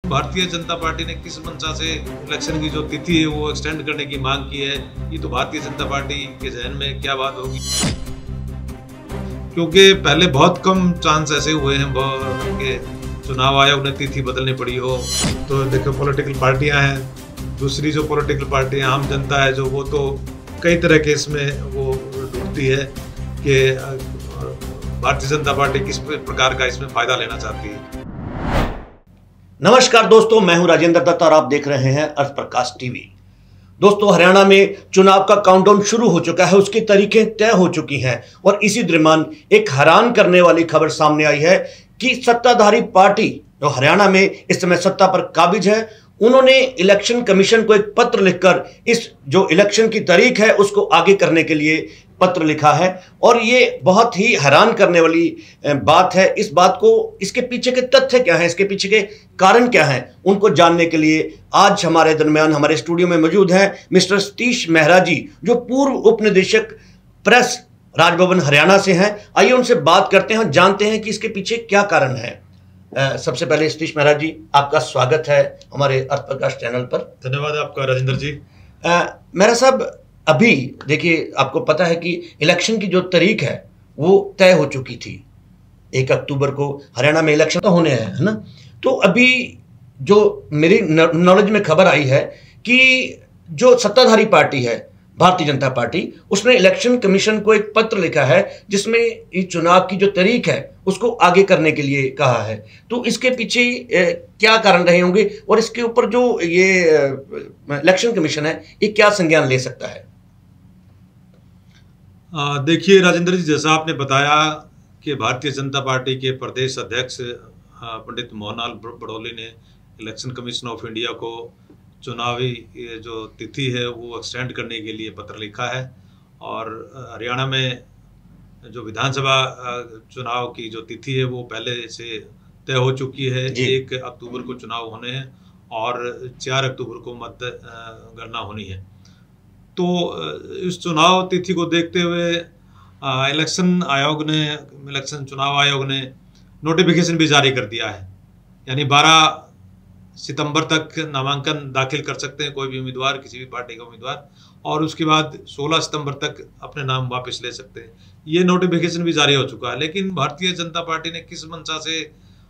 Bharatiya Janata party ने किस मंशा से इलेक्शन की जो तिथि है वो एक्सटेंड करने की मांग की है, ये तो भारतीय जनता पार्टी के जहन में क्या बात होगी। क्योंकि पहले बहुत कम चांस ऐसे हुए हैं कि चुनाव आयोग ने तिथि बदलनी पड़ी हो। तो देखो, पॉलिटिकल पार्टियां हैं, दूसरी जो पॉलिटिकल पार्टियां, आम जनता है जो, वो तो कई तरह के इसमें वो ढूंढती है कि भारतीय जनता पार्टी किस प्रकार का इसमें फायदा लेना चाहती है। नमस्कार दोस्तों, मैं हूं राजेंद्र दत्त और आप देख रहे हैं अर्थ प्रकाश टीवी। दोस्तों, हरियाणा में चुनाव का काउंटडाउन शुरू हो चुका है, उसकी तारीखें तय हो चुकी हैं और इसी दरमियान एक हैरान करने वाली खबर सामने आई है कि सत्ताधारी पार्टी जो हरियाणा में इस समय सत्ता पर काबिज है, उन्होंने इलेक्शन कमीशन को एक पत्र लिखकर इस जो इलेक्शन की तारीख है उसको आगे करने के लिए पत्र लिखा है। और ये बहुत ही हैरान करने वाली बात है। इस बात को, इसके पीछे के तथ्य क्या हैं, इसके पीछे के कारण क्या हैं, उनको जानने के लिए आज हमारे दरमियान हमारे स्टूडियो में मौजूद हैं मिस्टर सतीश मेहरा जी, जो पूर्व उप निदेशक प्रेस राजभवन हरियाणा से हैं। आइए उनसे बात करते हैं और जानते हैं कि इसके पीछे क्या कारण है। सबसे पहले सतीश मेहरा जी, आपका स्वागत है हमारे अर्थ प्रकाश चैनल पर। धन्यवाद आपका राजेंद्र जी। मेहरा साहब, अभी देखिए, आपको पता है कि इलेक्शन की जो तारीख है वो तय हो चुकी थी। 1 अक्टूबर को हरियाणा में इलेक्शन तो होने हैं, है ना। तो अभी जो मेरी नॉलेज में खबर आई है कि जो सत्ताधारी पार्टी है भारतीय जनता पार्टी, उसने इलेक्शन कमीशन को एक पत्र लिखा है जिसमें इस चुनाव की जो तारीख है उसको आगे करने के लिए कहा है। तो इसके पीछे क्या कारण रहे होंगे और इसके ऊपर जो ये इलेक्शन कमीशन है ये क्या संज्ञान ले सकता है? देखिए राजेंद्र जी, जैसा आपने बताया कि भारतीय जनता पार्टी के प्रदेश अध्यक्ष पंडित मोहनलाल बड़ौली ने इलेक्शन कमीशन ऑफ इंडिया को चुनावी जो तिथि है वो एक्सटेंड करने के लिए पत्र लिखा है। और हरियाणा में जो विधानसभा चुनाव की जो तिथि है वो पहले से तय हो चुकी है। 1 अक्टूबर को चुनाव होने हैं और 4 अक्टूबर को मतगणना होनी है। तो इस चुनाव तिथि को देखते हुए इलेक्शन चुनाव आयोग ने नोटिफिकेशन भी जारी कर दिया है। यानी 12 सितंबर तक नामांकन दाखिल कर सकते हैं कोई भी उम्मीदवार, किसी भी पार्टी का उम्मीदवार, और उसके बाद 16 सितंबर तक अपने नाम वापस ले सकते हैं। ये नोटिफिकेशन भी जारी हो चुका है। लेकिन भारतीय जनता पार्टी ने किस मंशा से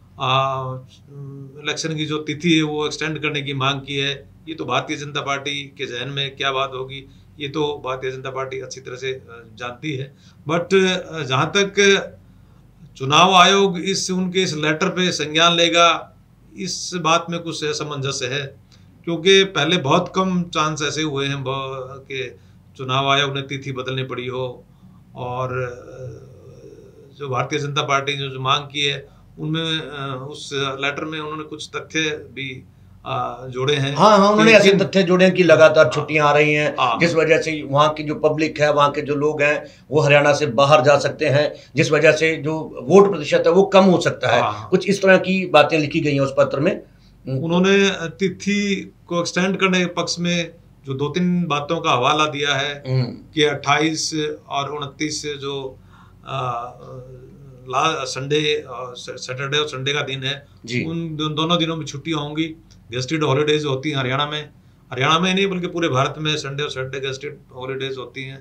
इलेक्शन की जो तिथि है वो एक्सटेंड करने की मांग की है, ये तो भारतीय जनता पार्टी के जहन में क्या बात होगी, ये तो भारतीय जनता पार्टी अच्छी तरह से जानती है। बट जहाँ तक चुनाव आयोग उनके इस लेटर पे संज्ञान लेगा, इस बात में कुछ असमंजस है। क्योंकि पहले बहुत कम चांस ऐसे हुए हैं कि चुनाव आयोग ने तिथि बदलनी पड़ी हो। और जो भारतीय जनता पार्टी ने जो मांग की है उनमें, उस लेटर में उन्होंने कुछ तथ्य भी जोड़े हैं। हाँ, उन्होंने ऐसे तथ्य जोड़े हैं कि लगातार छुट्टियां आ रही हैं, जिस वजह से वहाँ की जो पब्लिक है, वहाँ के जो लोग हैं वो हरियाणा से बाहर जा सकते हैं, जिस वजह से जो वोट प्रतिशत है वो कम हो सकता है। कुछ इस तरह की बातें लिखी गई हैं उस पत्र में। उन्होंने तिथि को एक्सटेंड करने के पक्ष में जो 2-3 बातों का हवाला दिया है कि 28 और 29 जो संडे, सैटरडे और संडे का दिन है, उन दोनों दिनों में छुट्टियां होंगी। गेस्टेड हॉलीडेज होती हैं हरियाणा में नहीं बल्कि पूरे भारत में संडे और सैटरडे गेस्टेड हॉलीडेज होती हैं।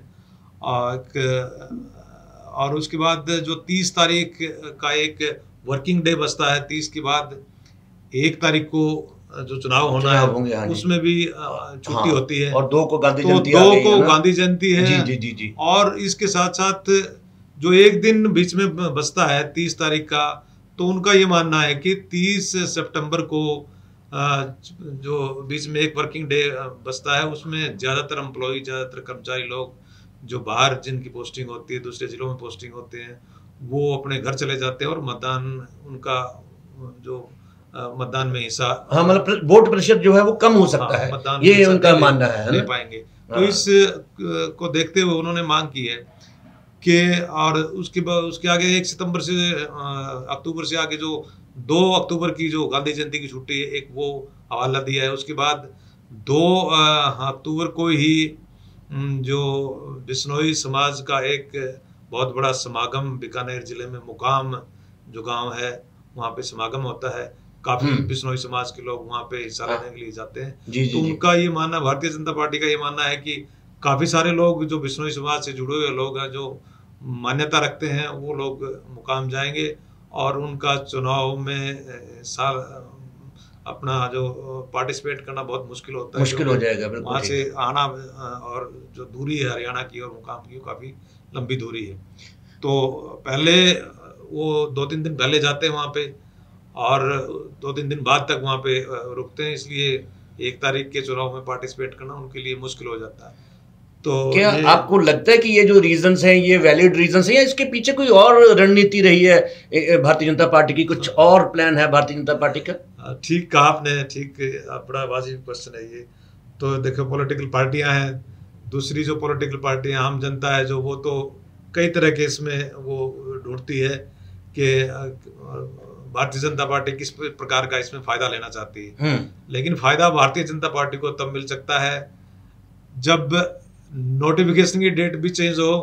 और उसके बाद जो 30 तारीख का एक वर्किंग डे बचता है, 30 के बाद 1 तारीख को जो चुनाव होना है उसमें भी छुट्टी होती है। और 2 को गांधी जयंती गांधी जयंती है। जी। और इसके साथ साथ जो एक दिन बीच में बचता है 30 तारीख का, तो उनका ये मानना है कि 30 सितंबर को जो बीच में एक वर्किंग डे बचता है, उसमें ज़्यादातर एम्प्लॉई, ज़्यादातर कर्मचारी लोग जो बाहर जिनकी पोस्टिंग होती है, दूसरे जिलों में पोस्टिंग होते हैं, वो अपने घर चले जाते हैं और मतदान, उनका जो मतदान में हिस्सा, हाँ, मतलब वोट प्रतिशत जो है वो कम हो सकता है, ये उनका मानना है, ले पाएंगे। तो इस को देखते हुए उन्होंने मांग की है कि, और उसके आगे 1 सितंबर से अक्टूबर से आगे जो 2 अक्टूबर की जो गांधी जयंती की छुट्टी है, एक वो हवाला दिया है। उसके बाद 2 अक्टूबर को ही जो बिश्नोई समाज का एक बहुत बड़ा समागम बीकानेर जिले में मुकाम जो गांव है वहाँ पे समागम होता है। काफी बिश्नोई समाज के लोग वहां पे हिस्सा लेने के लिए जाते हैं। तो जी। उनका ये मानना, भारतीय जनता पार्टी का ये मानना है कि काफी सारे लोग जो बिश्नोई समाज से जुड़े हुए लोग हैं, जो मान्यता रखते हैं, वो लोग मुकाम जाएंगे और उनका चुनाव में अपना जो पार्टिसिपेट करना बहुत मुश्किल होता है, मुश्किल हो जाएगा। वहाँ से आना, और जो दूरी है हरियाणा की और मुकाम की, काफी लंबी दूरी है। तो पहले वो 2-3 दिन पहले जाते हैं वहाँ पे और 2-3 दिन बाद तक वहाँ पे रुकते हैं, इसलिए 1 तारीख के चुनाव में पार्टिसिपेट करना उनके लिए मुश्किल हो जाता है। तो क्या आपको लगता है कि ये जो रीजंस हैं ये वैलिड रीजंस हैं, या इसके पीछे कोई और रणनीति रही है भारतीय जनता पार्टी की, कुछ और प्लान है भारतीय जनता पार्टी का? ठीक कहा आपने, ठीक, बड़ा वाजिब क्वेश्चन है ये। तो देखो, पॉलिटिकल पार्टियां हैं, दूसरी जो पॉलिटिकल पार्टियां, आम जनता है जो, वो तो कई तरह के इसमें वो ढूंढती है कि भारतीय जनता पार्टी किस प्रकार का इसमें फायदा लेना चाहती है। लेकिन फायदा भारतीय जनता पार्टी को तब मिल सकता है जब नोटिफिकेशन की डेट भी चेंज हो,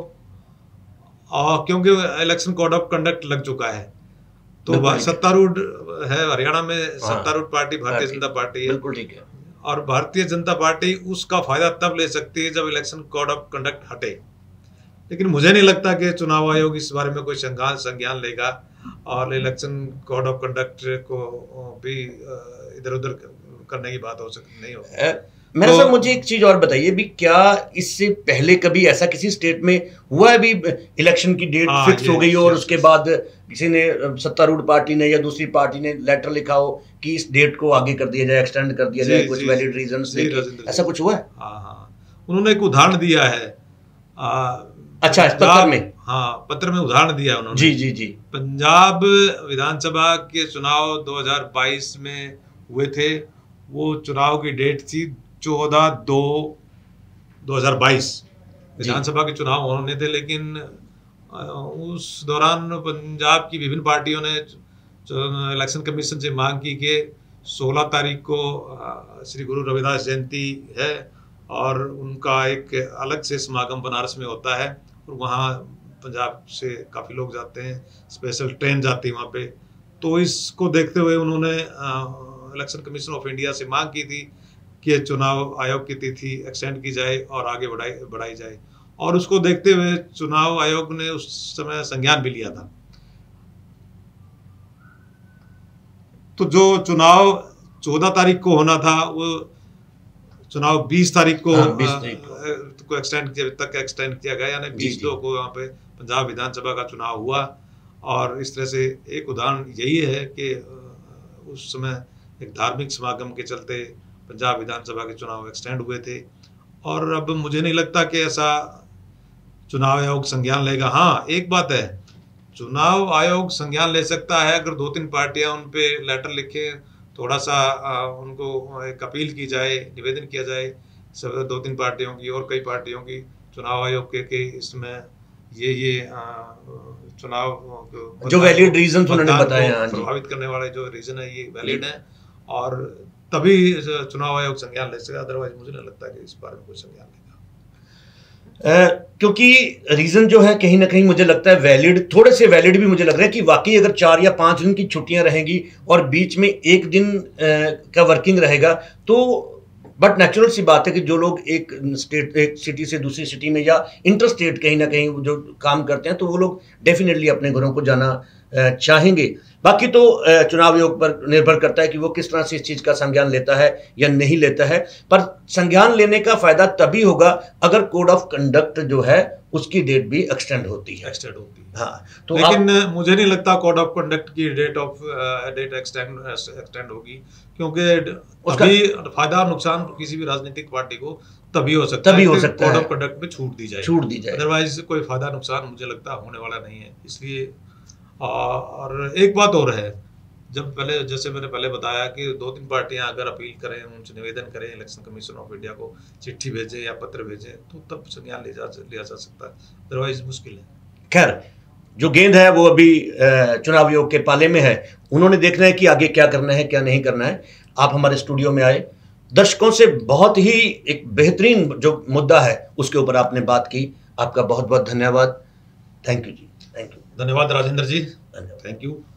और क्योंकि इलेक्शन कोड ऑफ कंडक्ट लग चुका है, तो सत्तारूढ़ है हरियाणा में, सत्तारूढ़ पार्टी भारतीय जनता पार्टी है। बिल्कुल ठीक है। और भारतीय जनता पार्टी उसका फायदा तब ले सकती है जब इलेक्शन कोड ऑफ कंडक्ट हटे। लेकिन मुझे नहीं लगता कि चुनाव आयोग इस बारे में कोई संज्ञान लेगा और इलेक्शन कोड ऑफ कंडक्ट को भी इधर उधर करने की बात नहीं होगी। मेरा साहब, मुझे एक चीज और बताइए भी, क्या इससे पहले कभी ऐसा किसी स्टेट में हुआ है भी, इलेक्शन की डेट फिक्स हो गई हो और उसके बाद किसी ने, सत्तारूढ़ पार्टी ने या दूसरी पार्टी ने लेटर लिखा हो कि इस डेट को आगे कर दिया जाए, एक्सटेंड कर दिया जाए, कुछ वैलिड रीजंस लेके, ऐसा कुछ हुआ है? हाँ, उन्होंने एक उदाहरण दिया है। अच्छा, पत्र में? हाँ, पत्र में उदाहरण दिया उन्होंने। जी। पंजाब विधानसभा के चुनाव 2022 में हुए थे। वो चुनाव की डेट थी 14/2/2022। विधानसभा के चुनाव होने थे, लेकिन उस दौरान पंजाब की विभिन्न पार्टियों ने इलेक्शन कमीशन से मांग की कि 16 तारीख को श्री गुरु रविदास जयंती है और उनका एक अलग से समागम बनारस में होता है, और वहाँ पंजाब से काफ़ी लोग जाते हैं, स्पेशल ट्रेन जाती है वहाँ पे। तो इसको देखते हुए उन्होंने इलेक्शन कमीशन ऑफ इंडिया से मांग की थी कि चुनाव आयोग की तिथि एक्सटेंड की जाए और आगे बढ़ाई जाए, और उसको देखते हुए चुनाव आयोग ने उस समय संज्ञान भी लिया था। तो जो चुनाव 14 तारीख को होना था, वो चुनाव 20 तारीख को एक्सटेंड किया गया, यानी 20/2 को वहाँ पे पंजाब विधानसभा का चुनाव हुआ। और इस तरह से एक उदाहरण यही है कि उस समय एक धार्मिक समागम के चलते पंजाब विधानसभा के चुनाव एक्सटेंड हुए थे, और अब मुझे नहीं लगता कि ऐसा चुनाव आयोग संज्ञान लेगा। हाँ, एक बात है, चुनाव आयोग संज्ञान ले सकता है अगर 2-3 पार्टियां उन पे लेटर लिखे, थोड़ा सा उनको एक अपील की जाए, निवेदन किया जाए सब 2-3 पार्टियों की और कई पार्टियों की, चुनाव आयोग के इसमें ये चुनाव जो वैलिड रीजन उन्होंने बताए, प्रभावित करने वाले जो रीजन है ये वैलिड है, और तभी चुनाव आयोग संज्ञान ले सकेगा। अदरवाइज मुझे नहीं लगता कि इस बारे में कोई संज्ञान लेगा, क्योंकि रीजन जो है कहीं ना कहीं मुझे लगता है वैलिड, थोड़े से वैलिड भी मुझे लग रहा है कि वाकई अगर 4 या 5 दिन की छुट्टियां रहेंगी और बीच में 1 दिन का वर्किंग रहेगा, तो बट नेचुरल सी बात है कि जो लोग एक सिटी से दूसरी सिटी में या इंटर स्टेट कहीं ना कहीं जो काम करते हैं, तो वो लोग डेफिनेटली अपने घरों को जाना चाहेंगे। बाकी तो चुनाव आयोग पर निर्भर करता है कि वो किस तरह से इस चीज़ का संज्ञान लेता है या नहीं लेता है, पर संज्ञान लेने का फायदा तभी होगा अगर कोड ऑफ कंडक्ट जो है उसकी डेट भी एक्सटेंड होती है। हाँ, तो लेकिन मुझे नहीं लगता कोड ऑफ कंडक्ट की डेट एक्सटेंड होगी, क्योंकि अभी फायदा और नुकसान किसी भी राजनीतिक पार्टी को तभी हो सकता है कोड ऑफ कंडक्ट में छूट दी जाए। अदरवाइज कोई फायदा नुकसान मुझे लगता होने वाला नहीं है। इसलिए और एक बात और है, जब पहले जैसे मैंने पहले बताया कि 2-3 पार्टियां अगर अपील करें, उनसे निवेदन करें इलेक्शन कमीशन ऑफ इंडिया को, चिट्ठी भेजें या पत्र भेजें, तो तब संज्ञान लिया जा सकता है, अदरवाइज मुश्किल है। खैर, जो गेंद है वो अभी चुनाव आयोग के पाले में है, उन्होंने देखना है कि आगे क्या करना है क्या नहीं करना है। आप हमारे स्टूडियो में आए, दर्शकों से बहुत ही एक बेहतरीन जो मुद्दा है उसके ऊपर आपने बात की, आपका बहुत बहुत धन्यवाद। थैंक यू जी, थैंक यू। धन्यवाद राजेंद्र जी, थैंक यू।